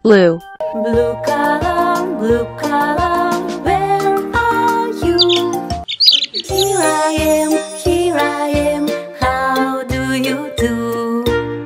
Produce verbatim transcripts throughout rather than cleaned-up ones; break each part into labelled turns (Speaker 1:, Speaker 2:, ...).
Speaker 1: Blue.
Speaker 2: Blue color, blue color, where are you? Here I am, here I am, how do you do?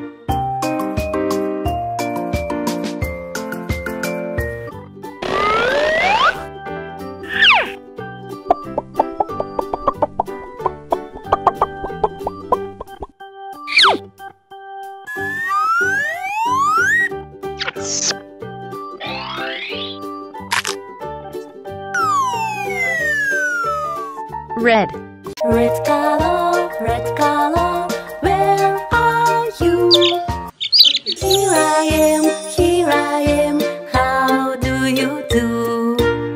Speaker 1: Red.
Speaker 2: Red color, red color, where are you? Here I am, here I am, how do you do?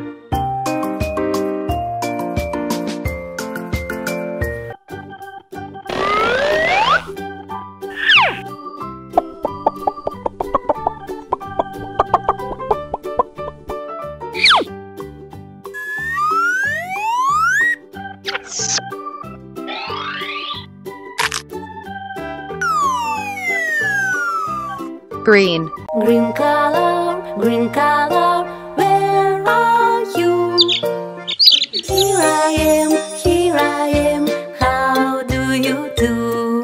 Speaker 1: Green.
Speaker 2: Green color, green color, where are you? Here I am, here I am, how do you do?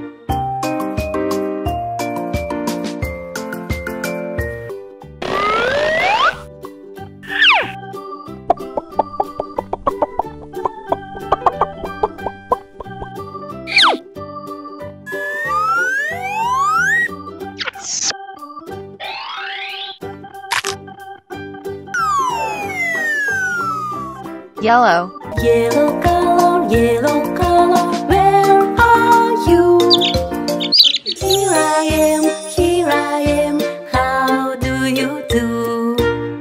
Speaker 1: Yellow.
Speaker 2: Yellow color, yellow color, where are you? Here I am, here I am, how do you do?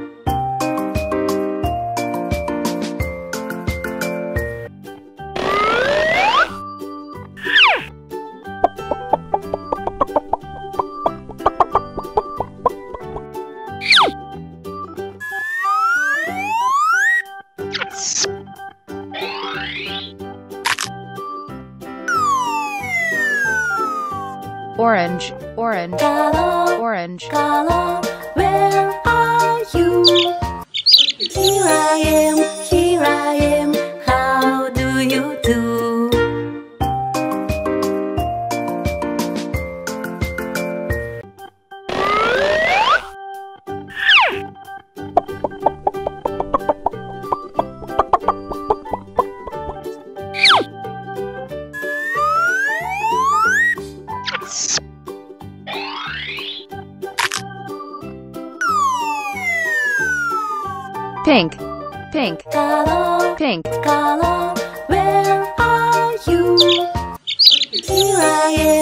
Speaker 1: Orange. Orange.
Speaker 2: Color,
Speaker 1: Orange.
Speaker 2: color, where are you? Here I am, here I am, how do you do?
Speaker 1: Pink. Pink.
Speaker 2: Color,
Speaker 1: Pink.
Speaker 2: color, where are you? Here I am.